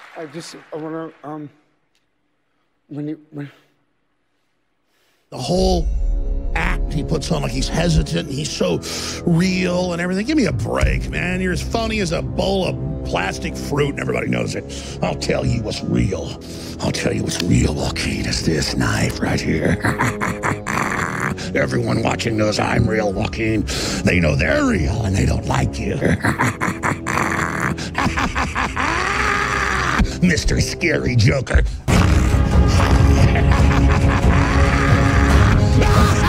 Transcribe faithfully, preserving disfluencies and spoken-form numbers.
I just, I want to, um, when you, when... The whole act he puts on, like he's hesitant, and he's so real and everything. Give me a break, man. You're as phony as a bowl of plastic fruit, and everybody knows it. I'll tell you what's real. I'll tell you what's real, Joaquin. It's this knife right here. Everyone watching knows I'm real, Joaquin. They know they're real, and they don't like you. Mister Scary Joker.